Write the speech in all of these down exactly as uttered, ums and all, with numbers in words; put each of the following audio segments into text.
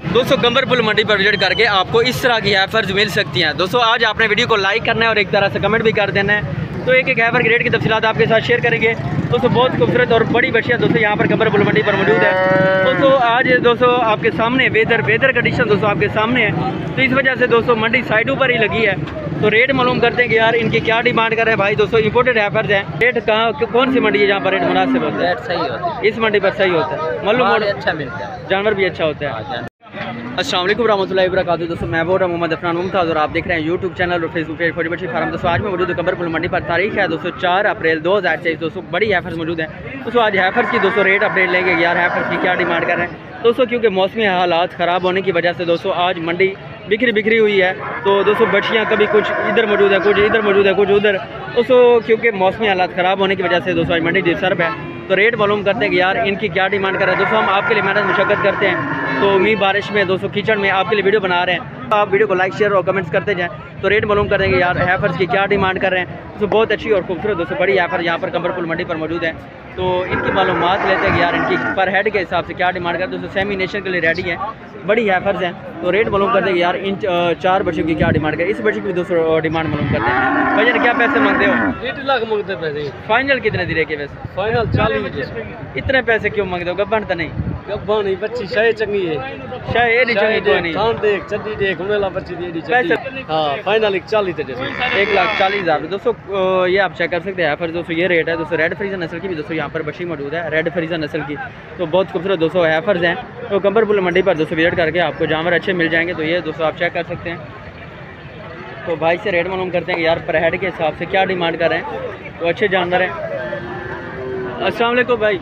दोस्तों गंबरपुल मंडी पर विजिट करके आपको इस तरह की हैफर्स मिल सकती हैं। दोस्तों आज आपने वीडियो को लाइक करना है और एक तरह से कमेंट भी कर देना है। तो एक एक हैफर की रेट की तफसीलात आपके साथ शेयर करेंगे। दोस्तों बहुत खूबसूरत और बड़ी बछियाँ दोस्तों यहाँ पर गंबरपुल मंडी पर मौजूद है। दोस्तों आज दोस्तों आपके सामने वेदर वेदर कंडीशन दोस्तों आपके सामने है, तो इस वजह से दोस्तों मंडी साइडों पर ही लगी है। तो रेट मालूम करते हैं कि यार इनकी क्या डिमांड कर रहे हैं भाई। दोस्तों इंपोर्टेड हैफर्स हैं। रेट कहाँ कौन सी मंडी है जहाँ पर रेट मुनासिब होता है? रेट सही होता है, इस मंडी पर सही होता है, मालूम अच्छा मिलता है, जानवर भी अच्छा होता है। अस्सलाम वालेकुम रहमतुल्लाहि व बरकातुहू। दोस्तों मैं बोल रहा हूँ मोहम्मद अफनान मुमताज़ और आप देख रहे हैं यूट्यूब चैनल और Facebook page Fauji Bachhi farm. दोस्तों आज मैं मौजूद गंबरपुल मंडी पर, तारीख है दोस्तों चार अप्रैल दो हज़ार तेईस। दोस्तों बड़ी हैफर्स मौजूद है। दोस्तों आज हैफर्स की दोस्तों रेट अपडेट लेंगे यार हैफर्स की क्या डिमांड कर रहे हैं दोस्तों, क्योंकि मौसमी हालात ख़राब होने की वजह से दोस्तों आज मंडी बिखरी बिखरी हुई है। तो दोस्तों बछियाँ कभी कुछ इधर मौजूद है, कुछ इधर मौजूद है, कुछ उधर। दोस्तों क्योंकि मौसमी हालात ख़राब होने की वजह से दोस्तों आज मंडी डिस्टर्ब है। तो रेट मालूम करते हैं कि यार इनकी क्या डिमांड कर रहे हैं। दोस्तों हम आपके लिए मेहनत मुशक्कत करते हैं, तो मी बारिश में दोस्तों कीचड़ में आपके लिए वीडियो बना रहे हैं। तो आप वीडियो को लाइक शेयर और कमेंट्स करते जाएं। तो रेट मालूम कर देंगे यार हैफर्स की क्या डिमांड कर रहे हैं। दोस्तों बहुत अच्छी और खूबसूरत दोस्तों बड़ी हैफर यहाँ पर गंबरपुल मंडी पर मौजूद है। तो इनकी मालूमात लेते हैं कि यार इनकी पर हेड के हिसाब से क्या डिमांड कर रहे हैं। दोस्तों सेमिनेशन के लिए रेडी है, बड़ी हैफर्स हैं। तो रेट मालूम कर देंगे यार इन चार बच्चों की क्या डिमांड कर, इस बच्चे की भी दोस्तों डिमांड मालूम करते हैं। भैया क्या पैसे मांगते हो? डेढ़ लाख मांगते पैसे। फाइनल कितने दिए के वैसे? फाइनल चालीस। इतने पैसे क्यों मांगते हो? गब्बन तो नहीं? गब्बा नहीं, बच्ची शायद चंगी है, शायद ये नहीं चंगी कोई नहीं। खान देख चड्डी देख उमेला बच्ची दी पैसे हाँ फाइनल एक चालीस है, एक लाख चालीस हज़ार। दोस्तों ये आप चेक कर सकते हैं हैफर दोस्तों ये रेट है। दोस्तों रेड फ्रीजर नस्ल की भी दोस्तों यहाँ पर बच्ची मौजूद है, रेड फ्रीजर नस्ल की। तो बहुत खूबसूरत दोस्तों हैफर्स हैं। तो गंबरपुल मंडी पर दोस्तों विजिट करके आपको जानवर अच्छे मिल जाएंगे। तो ये दोस्तों आप चेक कर सकते हैं। तो भाई से रेट मालूम करते हैं कि यार पर हेड के हिसाब से क्या डिमांड कर रहे हैं। तो अच्छे जानवर हैं। अस्सलाम वालेकुम भाई।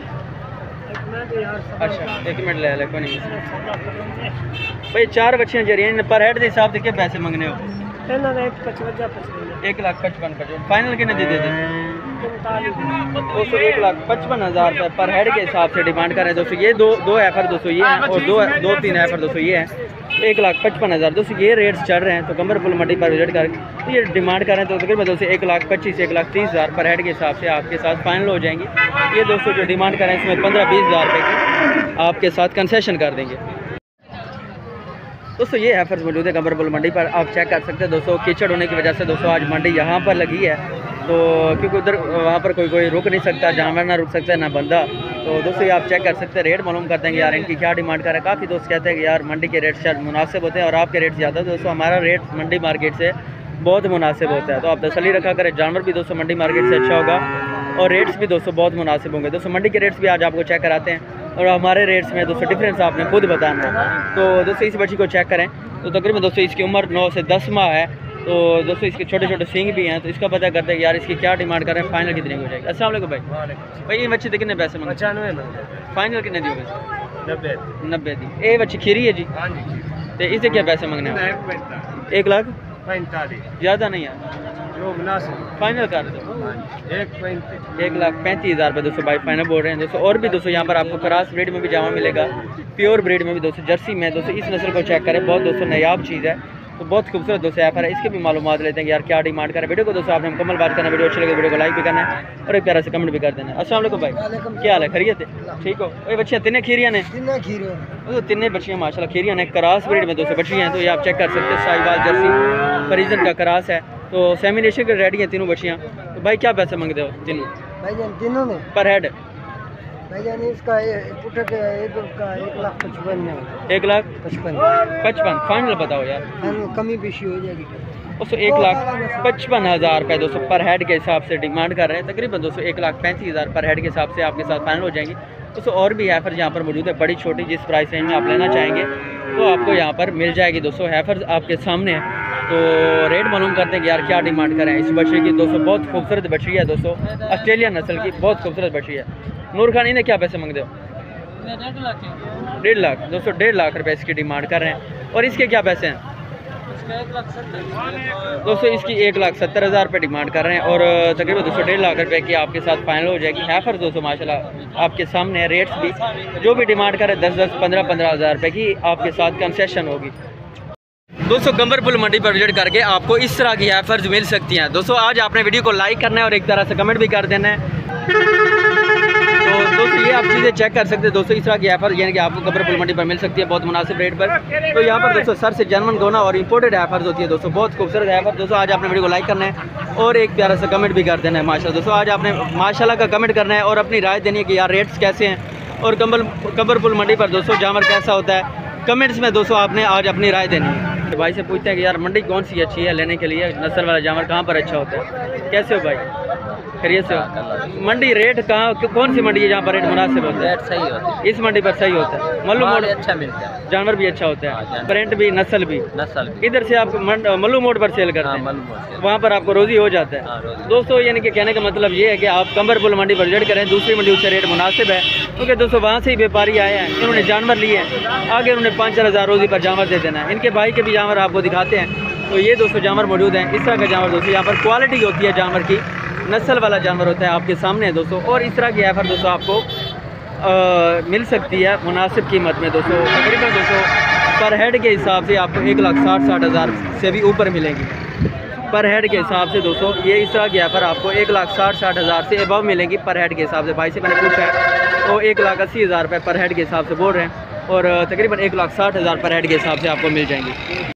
अच्छा एक मिनट ले ले कोई नहीं भाई। चार बच्चियाँ जा रही हैं, पर हेड के हिसाब से क्या पैसे मंगने हो? एक लाख पचपन पचपन फाइनल कितने दे देते? दोस्तों एक लाख पचपन हज़ार रुपये पर हेड के हिसाब से डिमांड कर रहे हैं। दोस्तों ये दो दो एफर दोस्तों ये हैं और दो दो तीन एफर दोस्तों ये हैं। एक लाख पचपन हज़ार दोस्तों ये रेट्स चल रहे हैं। तो गंबरपुल मंडी पर विजिट कर तो ये डिमांड कर रहे हैं। तो तकरीबन दोस्तों एक लाख पच्चीस एक लाख तीस हज़ार पर हेड के हिसाब से आपके साथ फाइनल हो जाएंगी। ये दोस्तों जो डिमांड कर रहे हैं इसमें पंद्रह बीस हज़ार रुपये की आपके साथ कंसेशन कर देंगे। दोस्तों ये हैफर्स मौजूद है गंबरपुल मंडी पर, आप चेक कर सकते हैं। दोस्तों कीचड़ होने की वजह से दोस्तों आज मंडी यहाँ पर लगी है। तो क्योंकि उधर वहाँ पर कोई कोई रुक नहीं सकता, जानवर ना रुक सकता है ना बंदा। तो दोस्तों ये आप चेक कर सकते हैं। रेट मालूम करते हैं कि यार इनकी क्या डिमांड कर रहे हैं। काफ़ी दोस्त कहते हैं कि यार मंडी के रेट शायद मुनासिब होते हैं और आपके रेट ज़्यादा। दोस्तों हमारा रेट मंडी मार्केट से बहुत मुनासिब होता है। तो आप तसल्ली रखा करें, जानवर भी दोस्तों मंडी मार्केट से अच्छा होगा और रेट्स भी दोस्तों बहुत मुनासिब होंगे। दोस्तों मंडी के रेट्स भी आज आपको चेक कराते हैं और हमारे रेट्स में दोस्तों डिफरेंस आपने खुद बताना है। तो दोस्तों इस बच्ची को चेक करें। तो तकरीबन दोस्तों इसकी उम्र नौ से दस माह है। तो दोस्तों इसके छोटे छोटे सींग भी हैं। तो इसका पता करते हैं कि यार इसकी क्या डिमांड कर रहे हैं, फाइनल कितने की हो जाएगी। अस्सलाम वालेकुम भाई। भाई ये बच्ची कितने पैसे मांगे? पचानवे में फाइनल कितने दी? नब्बे नब्बे दी। ये बच्ची खीरी है जी। तो इसे क्या पैसे मांगने हैं? एक लाख पैंतालीस ज़्यादा नहीं है, फाइनल कर दो एक लाख पैंतीस हज़ार रुपये दोस्तों भाई फाइनल बोल रहे हैं। दोस्तों और भी दोस्तों यहाँ पर आपको क्रॉस ब्रीड में भी जामा मिलेगा, प्योर ब्रीड में भी दोस्तों जर्सी में। दोस्तों इस नस्ल को चेक करें, बहुत दोस्तों नायाब चीज़ है। तो बहुत खूबसूरत दोस्तों यहाँ पर है, इसके भी मालूमात लेते हैं कि यार क्या डिमांड करें। वीडियो को दोस्तों आपने मुकम्मल बात करना, वीडियो अच्छी लगे वीडियो को लाइक भी करना है और एक प्यारा से कमेंट भी कर देना है। अस्सलाम वालेकुम भाई, क्या हाल है? खैरियत है? ठीक हो? ये बच्चियाँ तिन्ने खीरियाँ ने? तो तिन्ने बच्चियाँ माशाल्लाह खीरियाँ ने, क्रॉस ब्रीड में दोस्तों बच्चियाँ हैं। तो ये आप चेक कर सकते हैं, साहिवाल जर्सी फरीजन का क्रॉस है। तो सेमिनेशन के रेडी हैं तीनों बच्चियाँ। तो भाई क्या पैसे मांगते हो तीनों? भाईजान तीनों ने पर हेड भाईजान इसका एक लाख पचपन में एक लाख पचपन पचपन फाइनल बताओ यार, कमी पेशी हो जाएगी। दोस्तों एक लाख पचपन हज़ार रुपये दोस्तों पर हेड के हिसाब से डिमांड कर रहे हैं। तकरीबन दोस्तों एक लाख पैंतीस हज़ार पर हेड के हिसाब से आपके साथ फाइनल हो जाएंगी। दोस्तों और भी हैफर यहाँ पर मौजूद है, बड़ी छोटी जिस प्राइस रेंज में आप लेना चाहेंगे तो आपको यहाँ पर मिल जाएगी। दोस्तों हैफर आपके सामने है। तो रेट मालूम करते हैं कि यार क्या डिमांड करें इस बछड़ी की। दोस्तों बहुत खूबसूरत बछड़ी है दोस्तों, ऑस्ट्रेलियन नस्ल की बहुत खूबसूरत बछड़ी है। नूर खान इन्हें क्या पैसे मांगते हो? डेढ़ लाख दोस्तों डेढ़ लाख रुपए इसकी डिमांड कर रहे हैं। और इसके क्या पैसे हैं? दोस्तों इसकी एक लाख सत्तर हज़ार रुपये डिमांड कर रहे हैं और तकरीबन दोस्तों डेढ़ लाख रुपए की आपके साथ फाइनल हो जाएगी। हैफर दोस्तों माशाल्लाह आपके सामने है। रेट्स भी जो भी डिमांड करें दस दस पंद्रह पंद्रह हज़ार रुपये की आपके साथ कंसेशन होगी। दोस्तों गंबरपुल मंडी पर विजिट करके आपको इस तरह की हैफर्स मिल सकती हैं। दोस्तों आज आपने वीडियो को लाइक करना है और एक तरह से कमेंट भी कर देना है। तो दोस्तों दोस्तों ये आप चीज़ें चेक कर सकते हैं दोस्तों, इस तरह की एफर यानी कि आपको कबर पुल मंडी पर मिल सकती है बहुत मुनासिब रेट पर। तो यहाँ पर दोस्तों सर से जर्मन गोना और इंपोर्टेड एफर्स होती है दोस्तों, बहुत खूबसूरत एफर। दोस्तों आज आपने वीडियो को लाइक करना है और एक प्यारा सा कमेंट भी कर देना है माशाल्लाह। दोस्तों आज आपने माशाल्लाह का कमेंट करना है और अपनी राय देनी है कि यार रेट्स कैसे हैं और कबर कबर पुल मंडी पर दोस्तों जानवर कैसा होता है। कमेंट्स में दोस्तों आपने आज अपनी राय देनी है। तो भाई से पूछते हैं कि यार मंडी कौन सी अच्छी है लेने के लिए, नस्ल वाला जानवर कहाँ पर अच्छा होता है। कैसे हो भाई, खैरियत से हो? मंडी रेट कहाँ, कौन सी मंडी है जहाँ पर रेट मुनासिब होता है? रेट सही होता है, इस मंडी पर सही होता है, मल्लू मोड़ अच्छा मिलता है, जानवर भी अच्छा होता है, प्रिंट भी नस्ल भी। नस्ल भी। इधर से आप मंड- मल्लू मोड़ पर सेल करते हाँ, हैं, मल्लू मोड़ से। वहाँ पर आपको रोजी हो जाता हाँ, है। रोजी। दोस्तों यानी कि कहने का मतलब ये है कि आप कंबर पुल मंडी पर विजिट करें, दूसरी मंडी उससे रेट मुनासिब है, क्योंकि दोस्तों वहाँ से ही व्यापारी आए हैं, इन्होंने जानवर लिए हैं, आगे उन्होंने पाँच चार हज़ार रोजी पर जानवर दे देना है। इनके भाई के भी जानवर आपको दिखाते हैं। तो ये दोस्तों जानवर मौजूद हैं, इस तरह का जानवर दोस्तों यहाँ पर क्वालिटी होती है जानवर की, नस्ल वाला जानवर होता है आपके सामने है दोस्तों। और इस तरह की एफर दोस्तों आपको आ, मिल सकती है मुनासिब कीमत में दोस्तों, तकरीबन दोस्तों पर हेड के हिसाब से आपको एक लाख साठ साठ हज़ार से भी ऊपर मिलेंगी पर हेड के हिसाब से दोस्तों। ये इस तरह की एफर आपको एक लाख साठ साठ हज़ार से अबव मिलेंगी पर हेड के हिसाब से। भाई से मैंने पूछा है वो एक लाख अस्सी हज़ार रुपये पर हेड के हिसाब से बोल रहे हैं और तकरीबन एक लाख साठ हज़ार पर हेड के हिसाब से आपको मिल जाएंगी।